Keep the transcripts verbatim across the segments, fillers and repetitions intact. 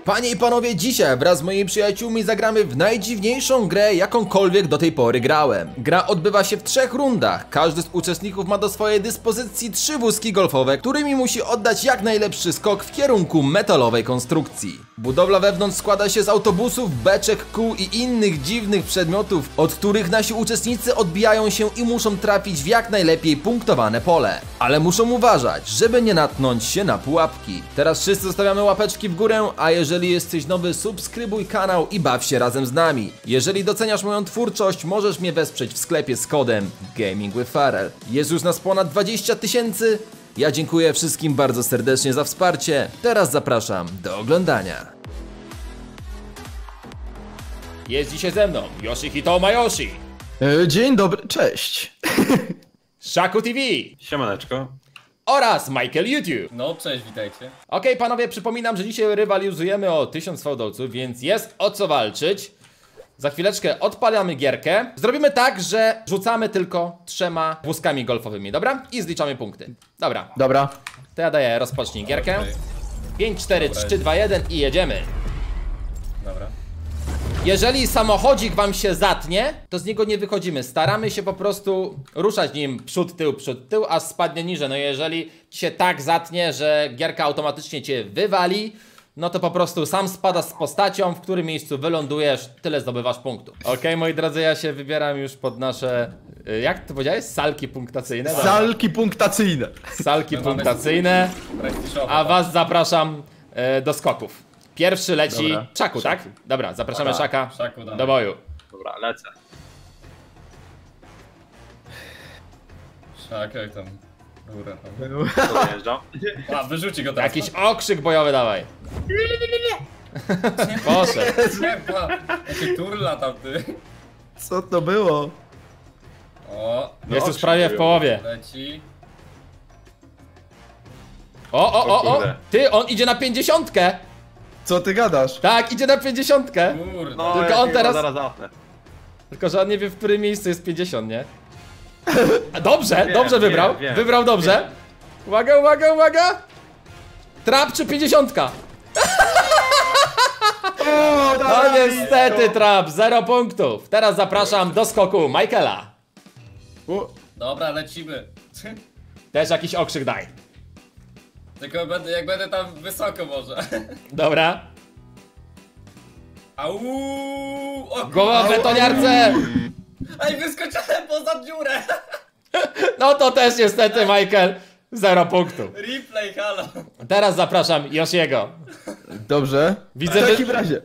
Panie i panowie, dzisiaj wraz z moimi przyjaciółmi zagramy w najdziwniejszą grę, jakąkolwiek do tej pory grałem. Gra odbywa się w trzech rundach. Każdy z uczestników ma do swojej dyspozycji trzy wózki golfowe, którymi musi oddać jak najlepszy skok w kierunku metalowej konstrukcji. Budowla wewnątrz składa się z autobusów, beczek, kół i innych dziwnych przedmiotów, od których nasi uczestnicy odbijają się i muszą trafić w jak najlepiej punktowane pole. Ale muszą uważać, żeby nie natknąć się na pułapki. Teraz wszyscy zostawiamy łapeczki w górę, a jeżeli jesteś nowy, subskrybuj kanał i baw się razem z nami. Jeżeli doceniasz moją twórczość, możesz mnie wesprzeć w sklepie z kodem Gaming with Farel. Jest już nas ponad dwadzieścia tysięcy. Ja dziękuję wszystkim bardzo serdecznie za wsparcie. Teraz zapraszam do oglądania. Jest dzisiaj ze mną Yoshihito Mayoshi. E, dzień dobry, cześć. Shaku T V. Siemaneczko. Oraz Michael YouTube. No, cześć, witajcie. Okej, panowie, przypominam, że dzisiaj rywalizujemy o tysiąc fałdolców, więc jest o co walczyć. Za chwileczkę odpalamy gierkę. Zrobimy tak, że rzucamy tylko trzema wózkami golfowymi, dobra? I zliczamy punkty. Dobra. Dobra. To ja daję, rozpocznij gierkę. Okay. pięć, cztery, trzy, dwa, jeden i jedziemy. Dobra. Jeżeli samochodzik wam się zatnie, to z niego nie wychodzimy. Staramy się po prostu ruszać nim przód, tył, przód, tył, a spadnie niżej. No jeżeli ci się tak zatnie, że gierka automatycznie cię wywali, no to po prostu sam spadasz z postacią, w którym miejscu wylądujesz, tyle zdobywasz punktów. Okej, okay, moi drodzy, ja się wybieram już pod nasze, jak ty powiedziałeś? Salki punktacyjne? Dobra. Salki punktacyjne. Salki My punktacyjne, a was zapraszam e, do skoków. Pierwszy leci Dobra. Szaku, tak? Szaku. Dobra, zapraszamy Dobra. Szaka Szaku, do boju. Dobra, lecę. Szak, jak tam górę tam. Dojeżdżam. A, wyrzuci go teraz. Jakiś okrzyk bojowy dawaj. Poszedł. Nie, pa, jaki turla tam ty. Co to było? O, no Jest już prawie w połowie. Leci. O, o, o, o! Ty, on idzie na pięćdziesiątkę! Co ty gadasz? Tak, idzie na pięćdziesiątkę. Kurde. No, Tylko ja on teraz... zaraz zapnę. Tylko że on nie wie, w którym miejscu jest pięćdziesiąt, nie? Dobrze, wiem, dobrze wybrał. wiem, wiem, wybrał dobrze. wiem. Uwaga, uwaga, uwaga! Trap czy pięćdziesiątka? O, No niestety trap, zero punktów. Teraz zapraszam do skoku Michaela. O, Dobra, lecimy. Też jakiś okrzyk daj. Tylko będę, jak będę tam wysoko może. Dobra. Au! O, Głowa w betoniarce. Ej, wyskoczyłem poza dziurę! No to też niestety Michael, zero punktów. Replay, halo! Teraz zapraszam Yoshiego. dobrze. Widzę, W wy... takim razie.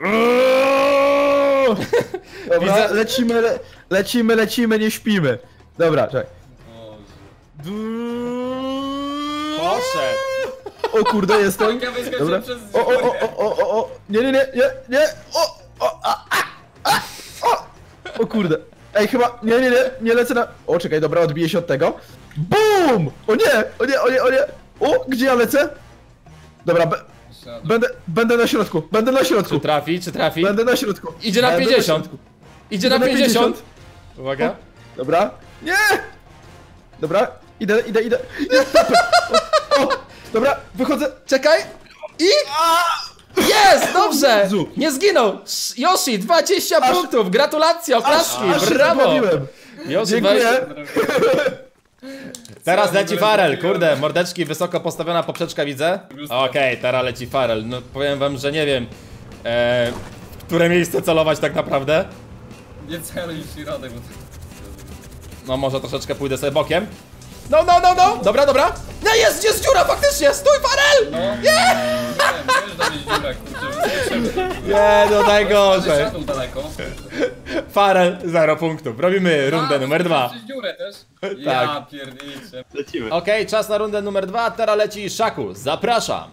Dobra, Widzę- lecimy, le lecimy, lecimy, nie śpimy. Dobra, czekaj. Poszedł. O kurde, jestem. Ja wyskoczyłem Dobra. przez O, o, dziurę. o, o, o, o, nie, nie, nie, nie, nie. O, o, a, a, a, o. O kurde. Ej, chyba, nie, nie, nie, nie lecę na... O, czekaj, dobra, odbiję się od tego. BUM! O nie, o nie, o nie, o nie. O, gdzie ja lecę? Dobra, be będę, będę na środku, będę na środku. Czy trafi, czy trafi? Będę na środku. Idzie na Będę pięćdziesiąt. środku. Idzie na Będę pięćdziesiąt. Uwaga. O, dobra. Nie! Dobra, idę, idę, idę. Nie, o, o, dobra, wychodzę. Czekaj. I... Jest! Dobrze! Jezu. Nie zginął! Sz- Yoshi, dwadzieścia Aż- punktów! Gratulacje, oklaski! Aż się Brawo! zabawiłem. Yoshi, Dziękuję. weź- Teraz Co ja w leci ogóle Farel, zrobiłem? kurde, mordeczki, wysoko postawiona poprzeczka widzę. Okej, teraz leci Farel. No powiem wam, że nie wiem, e, w które miejsce celować tak naprawdę. Nie celuj w środek, bo to... No może troszeczkę pójdę sobie bokiem. No, no, no, no! Dobra, dobra! No jest, jest dziura faktycznie! Stój, Farel! No, nie! Nie, możesz tam mieć dziurę, kurczę, wyskoczyłem. Nie, no Ale najgorzej. siadł daleko. Farel, zero punktów. Robimy rundę A, numer dwa. Przez dziurę też? Tak. Ja pierniczę. Lecimy. Okej, czas na rundę numer dwa, teraz leci Shaku, zapraszam.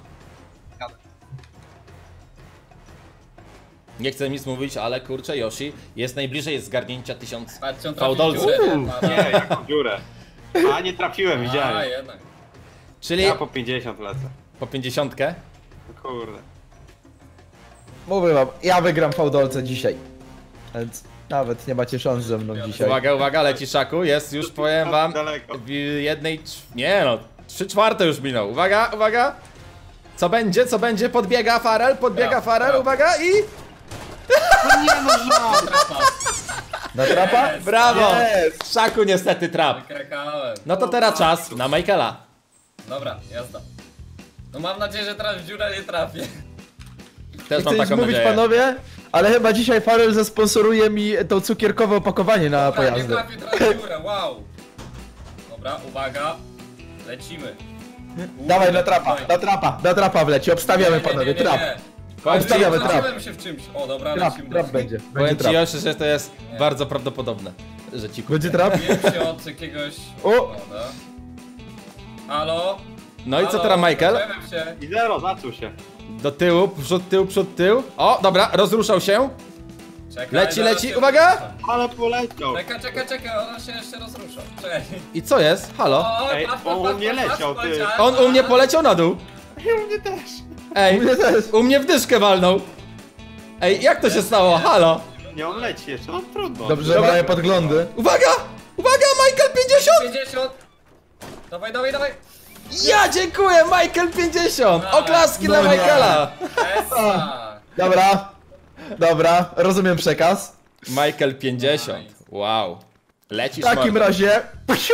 Nie chcę nic mówić, ale kurczę, Yoshi jest najbliżej zgarnięcia tysiąc Patrzcie, on trafił w fałdolców. dziurę, Uuu. nie? Nie, jaką dziurę. A, nie trafiłem, A, widziałem. jednak. Czyli Ja po pięćdziesiąt lecę. po pięćdziesiątkę. Kurde. Mówię wam, ja wygram fałdolce dzisiaj. Więc nawet nie macie szans ze mną dzisiaj. Uwaga, uwaga, leci Shaku, jest już, powiem wam, Daleko. w jednej, trz- nie no, trzy czwarte już minął. Uwaga, uwaga. Co będzie, co będzie? Podbiega Farel, podbiega Ja, Farel, ja. uwaga i... No nie no, żart! Trapa. Na trapa? Jest. Brawo! Jest. Szaku niestety trap. Wykrakałem. No to teraz czas na Michaela. Dobra, jazda. No mam nadzieję, że teraz w dziurę nie trafię. Też Nie mam chcę nic taką mówić, nadzieję. panowie, ale chyba dzisiaj Farel zasponsoruje mi to cukierkowe opakowanie na Dobra, nie pojazdy. trafię teraz w dziurę, wow. Dobra, uwaga. Lecimy. Dawaj na trapa, Dawaj. na trapa, na trapa wleci, obstawiamy Nie, nie, panowie, nie, nie, trap. nie. Powiem ci, Obstawiamy trap. Zacząłem się w czymś. O, dobra, Trap, lecimy. trap będzie, będzie Powiem ci, trap. Josi, że to jest bardzo prawdopodobne, że ci kupię. Będzie trap? Wiem się od jakiegoś... O! Dobra. Halo? No i co Halo? teraz, Michael? Zacząłem się. I zero, zaczął się. Do tyłu, przód, tył, przód, tył. O, dobra, rozruszał się. Czekaj, Leci, zaraz leci, się uwaga! rozrusza. Ale poleciał. Czekaj, czekaj, czekaj, ona się jeszcze rozrusza. Czekaj. I co jest? Halo? O, Ej, patrz, on patrz, u mnie patrz, leciał, patrz, ty. poleciałem. On u mnie poleciał na dół. I u mnie też. Ej, Mnie też. u mnie w dyszkę walnął. Ej, jak to się stało? Halo? Nie, on leci jeszcze, no trudno. Dobrze, że mają podglądy. Uwaga! Uwaga, Michael pięćdziesiąt! pięćdziesiąt! Dawaj, dawaj, dawaj! Ja dziękuję, Michael pięćdziesiąt! Oklaski No dla nie. Michaela! Esa! Dobra, dobra, rozumiem przekaz. Michael pięćdziesiąt. Wow. Lecisz, W takim Mark. razie... Psiu!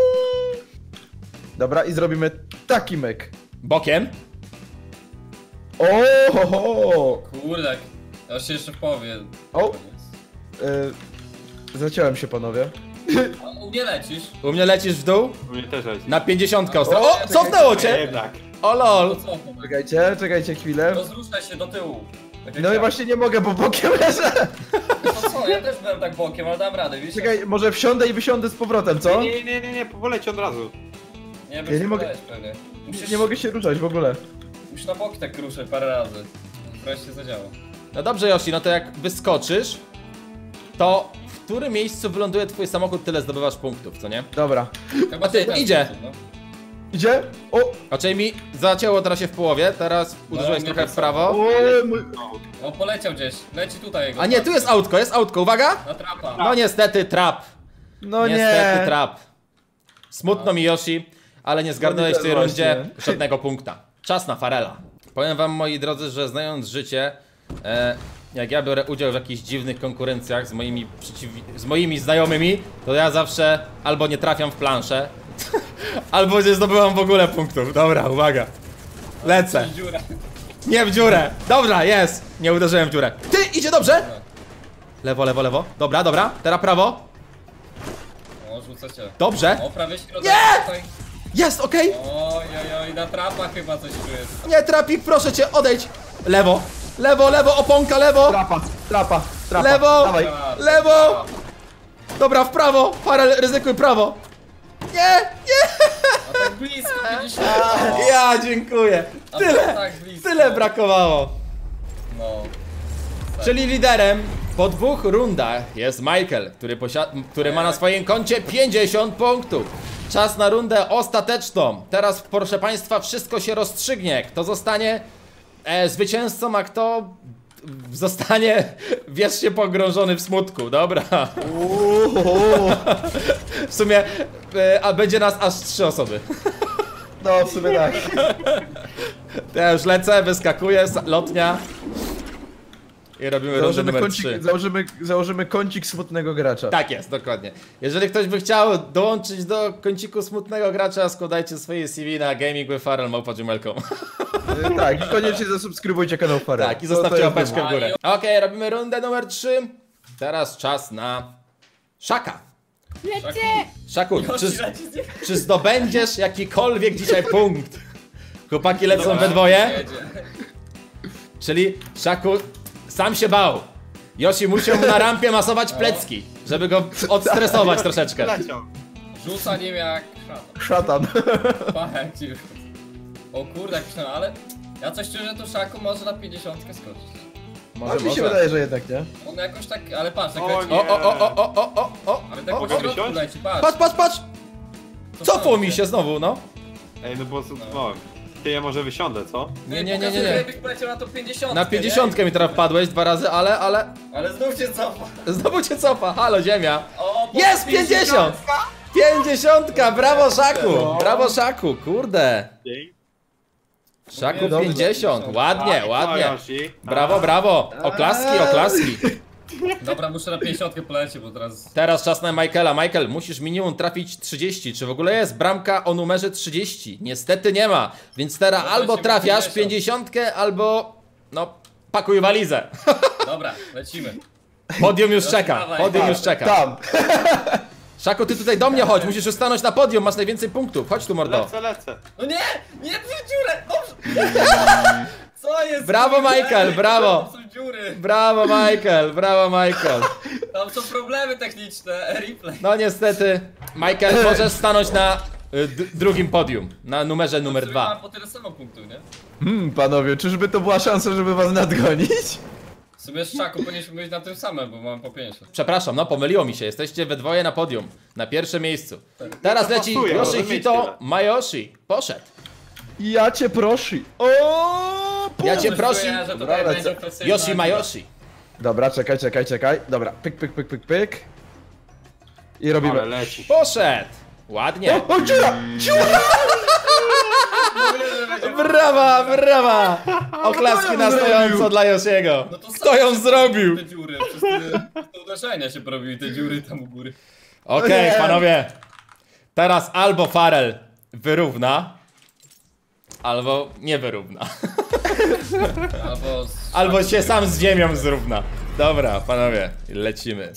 Dobra, i zrobimy taki myk. Bokiem? O, ho, ho. Kurde, ja się jeszcze w połowie. O. Y, zaciąłem się, panowie. A u mnie lecisz? U mnie lecisz w dół? U mnie też leci. Na pięćdziesiątkę ostro. O, O, cofnęło Nie, cię! jednak. O To lol. co? to? Czekajcie, czekajcie chwilę. Rozruszaj się do tyłu. Tak jak No i ja. właśnie nie mogę, bo bokiem leżę. To co, ja też byłem tak bokiem, ale dam radę, wiesz? Czekaj, może wsiądę i wysiądę z powrotem, co? Nie, nie, nie, nie, poleci od razu. Nie, Ja bez nie mogę- pewnie. Musisz, Nie mogę się ruszać w ogóle. musisz na boki tak ruszać parę razy. Wreszcie zadziała. No dobrze, Yoshi, no to jak wyskoczysz, to w którym miejscu wyląduje twój samochód, tyle zdobywasz punktów, co nie? Dobra. Chyba ty, w ten idzie. sposób, no. Idzie? O! Raczej mi zacięło teraz się w połowie, teraz uderzyłeś nie trochę tak w prawo. O, mój... O, poleciał gdzieś. Leci tutaj jego. A nie, tu jest autko, jest autko, uwaga! Na trapa. No niestety trap. No Niestety nie. trap. Smutno mi, Yoshi, ale nie zgarnąłeś w tej No nie, rundzie właśnie. żadnego punkta. Czas na Farela. Powiem wam, moi drodzy, że znając życie, e, jak ja biorę udział w jakichś dziwnych konkurencjach z moimi, przeciw... z moimi znajomymi, to ja zawsze albo nie trafiam w planszę, albo nie zdobyłam w ogóle punktów. Dobra, uwaga. Lecę. Dziura. Nie w dziurę. Dobra, jest. Nie uderzyłem w dziurę. Ty, idzie dobrze? Lewo, lewo, lewo. Dobra, dobra. Teraz prawo. O, rzucę cię. Dobrze. O, prawie środek. Nie! Tutaj. Jest, okej. Oj, oj, oj, na trapa chyba coś tu jest. Nie, trapik, proszę cię, odejdź. Lewo, lewo, lewo, oponka, lewo. Trapa, trapa, trapa. Lewo. Dawaj. Lewo. Dobra, w prawo. Farel, ryzykuj prawo. Nie, nie. A tak blisko, pięćdziesiąt. Ja dziękuję. A Tyle, tak blisko. tyle brakowało. No. Czyli liderem po dwóch rundach jest Michael, który, posia- który ma na swoim koncie pięćdziesiąt punktów. Czas na rundę ostateczną. Teraz, proszę państwa, wszystko się rozstrzygnie. Kto zostanie e, zwycięzcą, a kto zostanie wiecznie pogrążony w smutku. Dobra. Uuu. W sumie e, a będzie nas aż trzy osoby. No, w sumie tak. To ja już lecę, wyskakuję, sa- lotnia. I robimy rundę Założymy numer kącik, trzy. założymy, założymy kącik smutnego gracza. Tak jest, dokładnie. Jeżeli ktoś by chciał dołączyć do kąciku smutnego gracza, składajcie swoje C V na gaming with farel małpa gmail kropka com. Y, Tak, i koniecznie zasubskrybujcie kanał Farel. Tak, i To- zostawcie to jest łapeczkę w wymóg. górę. Okej, robimy rundę numer trzy. Teraz czas na Szaka. Szaku, czy, czy zdobędziesz jakikolwiek dzisiaj punkt? Chłopaki lecą we dwoje, Jedzie. czyli Szaku sam się bał. Yoshi musiał mu na rampie masować plecki, żeby go odstresować troszeczkę. Leciał. Rzuca nim jak szatan. Szatan. Pachę ci. O kurde, jak myślałem, ale ja coś czuję, że tu Szaku może na pięćdziesiątkę skoczyć. Może, A mi się może. wydaje, że jednak nie. On jakoś tak, ale patrz, tak O leci. nie. O, o, o, o, o, o, o, Ale tak o, po o. środku wysiąść? leci, patrz. Patrz, patrz, patrz! Co Cofło tam mi się znowu, no. Ej, no bo no. Ty ja może wysiądę, co? Nie, nie, nie, nie, nie. Jakbyś poleciał na to pięćdziesiątkę, Na pięćdziesiątkę mi teraz wpadłeś dwa razy, ale, ale... nie? Ale znów cię cofa. Znowu cię cofa, halo ziemia. O, po Jest pięćdziesiąt! Pięćdziesiątka, brawo Szaku! No. Brawo Szaku, kurde. Dzień. Szaku Dobrze. pięćdziesiąt, ładnie, Tak, ładnie. to Yoshi. Brawo, brawo. Oklaski, oklaski. Dobra, muszę na pięćdziesiątkę polecieć, bo teraz... Teraz czas na Michaela. Michael, musisz minimum trafić trzydzieści. Czy w ogóle jest bramka o numerze trzydzieści? Niestety nie ma. Więc teraz No to albo lecimy trafiasz pięćdziesiąt. pięćdziesiątkę, albo... No, pakuj walizę. Dobra, lecimy. Podium już Yoshi, czeka, dawaj. podium Tak, już czeka. Tam. Szaku, ty tutaj do mnie chodź, musisz już stanąć na podium, masz najwięcej punktów. Chodź tu, mordo. Lecę, lecę. No nie! Nie w dziurę! Dobrze! Co jest? Brawo, kurde? Michael, brawo. Tam są dziury. Brawo, Michael, brawo, Michael. Tam są problemy techniczne. Replay. No niestety, Michael, możesz stanąć na y, d- drugim podium, na numerze numer Mam dwa. po tyle samo punktów, nie? Hmm, panowie, czyżby to była szansa, żeby was nadgonić? W sumie z Szaku powinniśmy być na tym samym, bo mam po pięćdziesiąt. Przepraszam, no pomyliło mi się, jesteście we dwoje na podium, na pierwszym miejscu. Teraz To leci pasuje, może mieć Yoshihito tyle. Mayoshi, poszedł. Ja cię proszę. O! Ja cię Coś prosi, czuję, że tutaj Dobra, będzie lecę. kwestia Yoshi Mayoshi. Dobra, czekaj, czekaj, czekaj. Dobra, pyk, pyk, pyk, pyk, pyk. I robimy. Ale leci. Poszedł. Ładnie. O, o, dziura! Dziura! Brawa, brawa. Oklaski na stojąco dla Yoshiego. No to Kto sam ją się zrobił? Te dziury, przez te, te uderzenia się porobiły, te dziury tam u góry. Okej, Nie. panowie. Teraz albo Farel wyrówna, albo nie wyrówna. Albo... z- Albo się sam z ziemią zrówna. Dobra, panowie, lecimy.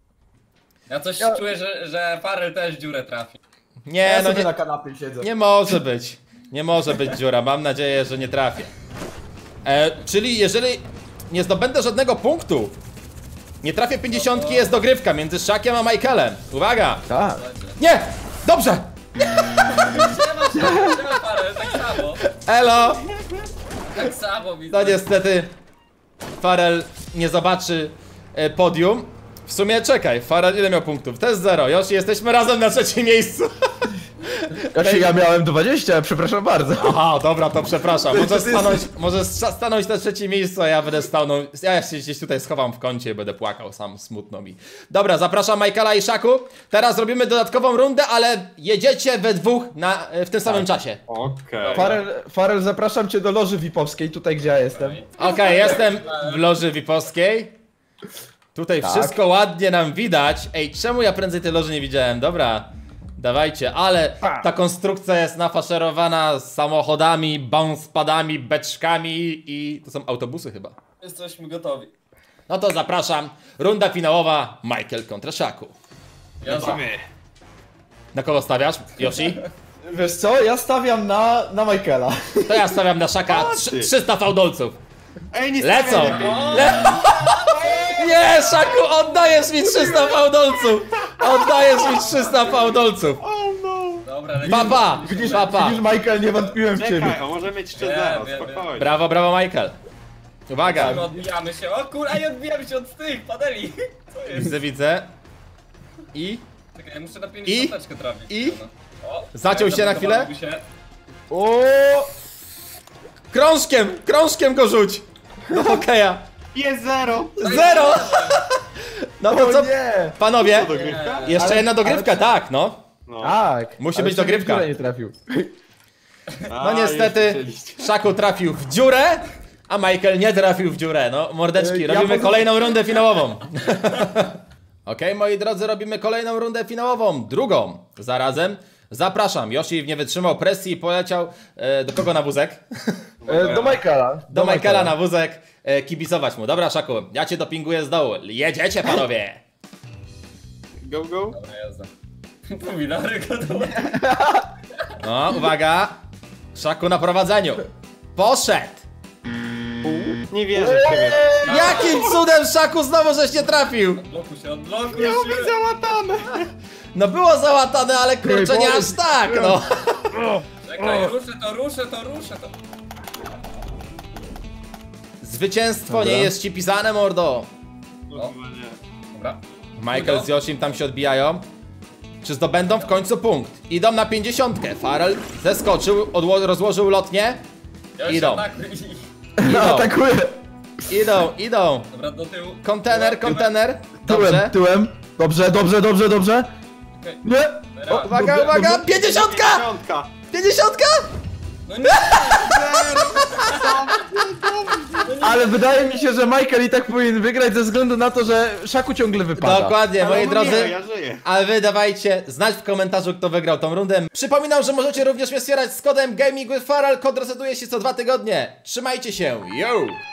Ja coś Ja- czuję, że, że Farel też dziurę trafi. Nie, Ja no sobie nie, na kanapie siedzę. nie może być. Nie może być dziura, mam nadzieję, że nie trafię. E, czyli jeżeli nie zdobędę żadnego punktu, nie trafię pięćdziesiątki, jest dogrywka między Szakiem a Michaelem. Uwaga! Tak. Nie! Dobrze! Siema, siema, siema Farel, tak samo. Elo! Tak samo widzę. No niestety Farel nie zobaczy e, podium. W sumie czekaj, Farel ile miał punktów? To jest zero. Yoshi, jesteśmy razem na trzecim miejscu. Znaczy, ja miałem dwadzieścia, przepraszam bardzo. Aha, dobra, to przepraszam. Możesz To jest- stanąć, możesz sta- stanąć na trzecim miejscu, a ja będę stał. No, ja się gdzieś tutaj schowam w kącie, będę płakał sam, smutno mi. Dobra, zapraszam Michaela i Szaku. Teraz robimy dodatkową rundę, ale jedziecie we dwóch na, w tym samym czasie. Okej. Farel, Farel, zapraszam cię do loży vipowskiej, tutaj gdzie ja jestem. Okej, jestem w loży vipowskiej. Tutaj Tak. wszystko ładnie nam widać. Ej, czemu ja prędzej tej loży nie widziałem? Dobra, dawajcie, ale Pa. ta konstrukcja jest nafaszerowana samochodami, bouncepadami, beczkami i to są autobusy chyba. Jesteśmy gotowi. No to zapraszam, runda finałowa, Michael kontra Szaku. Ja za... Lecimy. Na kogo stawiasz, Yoshi? Wiesz co, ja stawiam na, na Michaela. To ja stawiam na Szaka trz- ty. trzysta fałdolców. Ej, nie Lecą! stawiaj. Le Nie, Szaku, oddajesz mi trzysta fałdolców! Oddajesz mi trzysta fałdolców! Dobra, lecimy. Papa! Widzisz, Papa! widzisz Michael, nie wątpiłem w ciebie. Czekaj, on może mieć trzy zero, Wiem, wiem, spokojnie. Brawo, brawo, Michael. Uwaga, My odbijamy się. O kur... Ej, odbijamy się od tych paneli. Co jest? widzę, widzę. I Czekaj, ja muszę na pięćdziesiąteczkę trafić. I? O, Zaciął się na chwilę? zablokowałby się. O! krążkiem, krążkiem go rzuć! Do hokeja. Jest zero! Zero! No to O co? nie! Panowie, Dogrywka? jeszcze Ale- jedna dogrywka, tak, no. No. Tak. Musi ale być w ciebie dogrywka. w dziurę nie trafił. A, No niestety, już chcieliście. Szaku trafił w dziurę, a Michael nie trafił w dziurę. No, mordeczki, Ja robimy poza- kolejną rundę finałową. Okej, moi drodzy, robimy kolejną rundę finałową, drugą. Zarazem zapraszam. Yoshi nie wytrzymał presji i poleciał e, do kogo na wózek? E, do Michaela. Do Michaela na wózek, e, kibicować mu. Dobra, Szaku, ja cię dopinguję z dołu. Jedziecie, panowie! Go, go. Dobra, jazda. Pomidary gotowe. No, uwaga. Szaku na prowadzeniu. Poszedł! Nie wierzę w ciebie. Jakim cudem, Szaku, znowu żeś nie trafił? Odblokuj się, odblokuj Miał być się. załatane. No było załatane, ale kurczę, nie aż tak, no. Czekaj, ruszę to, ruszę to, ruszę to. Zwycięstwo Dobra. nie jest ci pisane, mordo. No chyba nie. Dobra. Michael z Yoshim tam się odbijają. Czy zdobędą w końcu punkt? Idą na pięćdziesiątkę. Farel zeskoczył, odło- rozłożył lotnie. Ja się Idą. atakuj. No, Idą, atakuję. idą, idą. Dobra, do tyłu. Kontener, kontener. Tyłem, Dobrze. tyłem. Dobrze, dobrze, dobrze, dobrze. Okej. Nie! Teraz. Uwaga, Dobrze, uwaga, dobrze. pięćdziesiątka! Pięćdziesiątka. Pięćdziesiątka! No nie! Zero. Ale wydaje mi się, że Michael i tak powinien wygrać ze względu na to, że Szaku ciągle wypada. Dokładnie, Ale moi no drodzy. Nie, ja żyję. Ale wy dawajcie znać w komentarzu, kto wygrał tą rundę. Przypominam, że możecie również mnie wspierać z kodem Gaming with Faral. Kod resetuje się co dwa tygodnie. Trzymajcie się, yo!